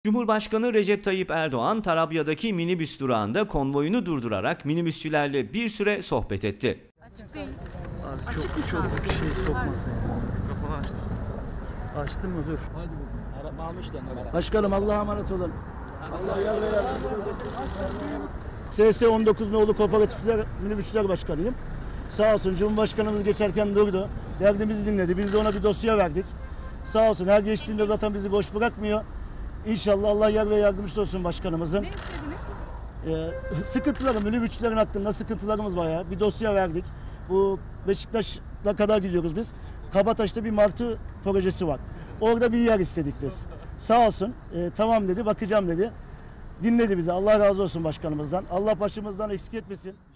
Cumhurbaşkanı Recep Tayyip Erdoğan, Tarabya'daki minibüs durağında konvoyunu durdurarak minibüsçülerle bir süre sohbet etti. Açık değil. Abi çok bir şey sokmasın. Mikrofonu açtım. Açtın mı? Dur. Hadi bakalım. Araba almışlar. Başkanım Allah'a emanet olun. Allah yar ve yardımcınız olsun. SS 19 nolu Kooperatifler Minibüsçüler Başkanıyım. Sağ olsun Cumhurbaşkanımız geçerken durdu. Derdimizi dinledi. Biz de ona bir dosya verdik. Sağ olsun her geçtiğinde zaten bizi boş bırakmıyor. İnşallah Allah yar ve yardımcısı olsun başkanımızın. Ne istediniz? Sıkıntıları, minibüsçülerin hakkında sıkıntılarımız bayağı. Bir dosya verdik. Bu Beşiktaş'a kadar gidiyoruz biz. Kabataş'ta bir martı projesi var. Orada bir yer istedik biz. Sağ olsun tamam dedi, bakacağım dedi. Dinledi bizi. Allah razı olsun başkanımızdan. Allah başımızdan eksik etmesin.